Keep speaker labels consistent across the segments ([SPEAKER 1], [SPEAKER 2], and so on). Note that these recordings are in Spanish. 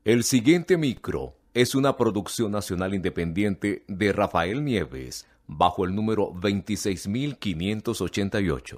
[SPEAKER 1] El siguiente micro es una producción nacional independiente de Rafael Nieves, bajo el número 26588.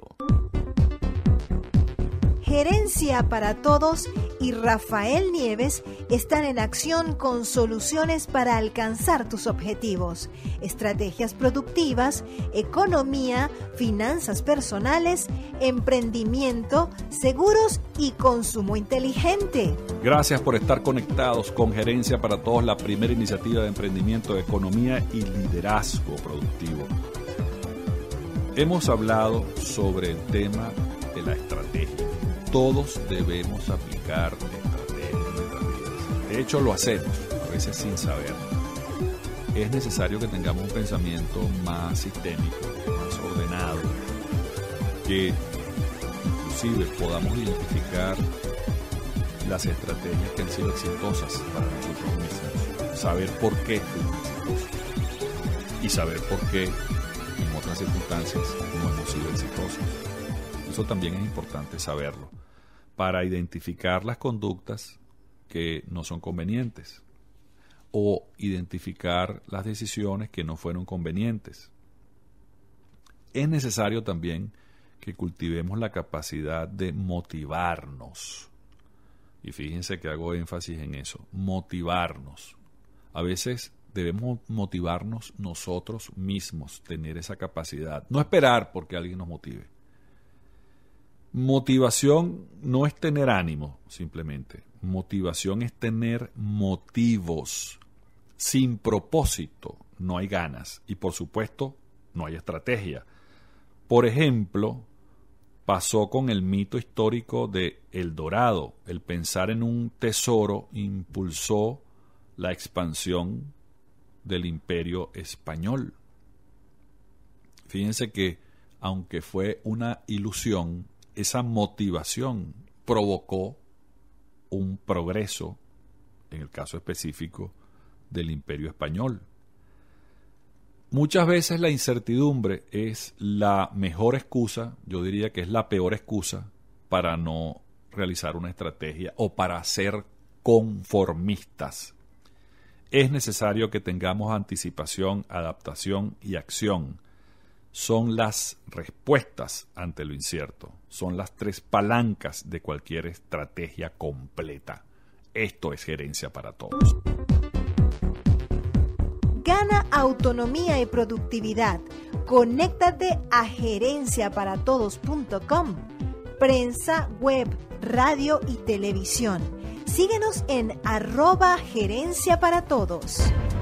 [SPEAKER 2] Gerencia para Todos y Rafael Nieves están en acción con soluciones para alcanzar tus objetivos, estrategias productivas, economía, finanzas personales, emprendimiento, seguros y consumo inteligente.
[SPEAKER 3] Gracias por estar conectados con Gerencia para Todos, la primera iniciativa de emprendimiento, de economía y liderazgo productivo. Hemos hablado sobre el tema de la estrategia. Todos debemos aplicar estrategias en nuestras vidas. De hecho, lo hacemos, a veces sin saber. Es necesario que tengamos un pensamiento más sistémico, más ordenado, que inclusive podamos identificar las estrategias que han sido exitosas para nosotros mismos. Saber por qué fueron exitosos y saber por qué en otras circunstancias no hemos sido exitosos. Eso también es importante saberlo, para identificar las conductas que no son convenientes o identificar las decisiones que no fueron convenientes. Es necesario también que cultivemos la capacidad de motivarnos. Y fíjense que hago énfasis en eso, motivarnos. A veces debemos motivarnos nosotros mismos, tener esa capacidad, no esperar porque alguien nos motive. Motivación no es tener ánimo, simplemente. Motivación es tener motivos. Sin propósito no hay ganas y, por supuesto, no hay estrategia. Por ejemplo, pasó con el mito histórico de El Dorado. El pensar en un tesoro impulsó la expansión del Imperio Español. Fíjense que, aunque fue una ilusión, esa motivación provocó un progreso, en el caso específico, del Imperio Español. Muchas veces la incertidumbre es la mejor excusa, yo diría que es la peor excusa para no realizar una estrategia o para ser conformistas. Es necesario que tengamos anticipación, adaptación y acción. Son las respuestas ante lo incierto. Son las tres palancas de cualquier estrategia completa. Esto es Gerencia para Todos.
[SPEAKER 2] Gana autonomía y productividad. Conéctate a gerenciaparatodos.com. Prensa, web, radio y televisión. Síguenos en @gerenciaparatodos.